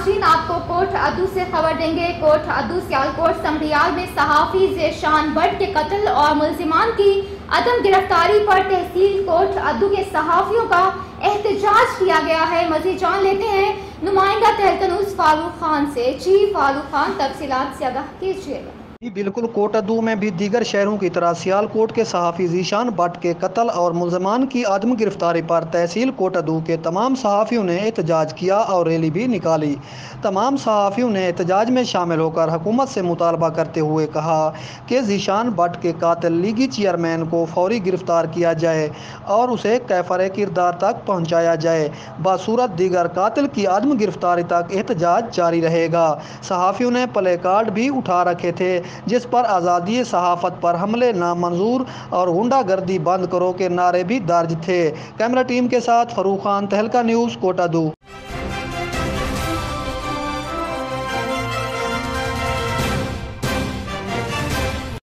नाज़रीन, आपको कोट अद्दू से खबर देंगे। कोट अद्दू सियालकोट समरियाल में सहाफ़ी ज़ेशान भट्ट के कत्ल और मुल्जिमान की अदम गिरफ्तारी पर तहसील कोट अद्दू के सहाफ़ियों का एहतजाज किया गया है। मज़ीद जान लेते हैं नुमाइंदा तहलका न्यूज़ फारूक खान से। जी फारूक खान, तफसीलात से आगाह कीजिएगा। जी बिल्कुल, कोट अद्दू में भी दीगर शहरों की तरह सियालकोट के सहाफ़ी ज़ीशान भट्ट के कत्ल और मुल्ज़मान की आदम गिरफ्तारी पर तहसील कोट अद्दू के तमाम सहाफ़ियों ने एहतजाज किया और रैली भी निकाली। तमाम सहाफ़ियों ने एहतजाज में शामिल होकर हुकूमत से मुतालबा करते हुए कहा कि ज़ीशान भट्ट के कातिल लीगी चेयरमैन को फौरी गिरफ्तार किया जाए और उसे कैफर किरदार तक पहुँचाया जाए। बासूरत दीगर कातिल की आदम गिरफ्तारी तक एहतजाज जारी रहेगा। सहाफ़ियों ने प्ले कार्ड भी उठा रखे थे जिस पर आज़ादी सहाफ़त पर हमले नामंजूर और गुंडागर्दी बंद करो के नारे भी दर्ज थे। कैमरा टीम के साथ फारूक खान, तहलका न्यूज़, कोट अद्दू।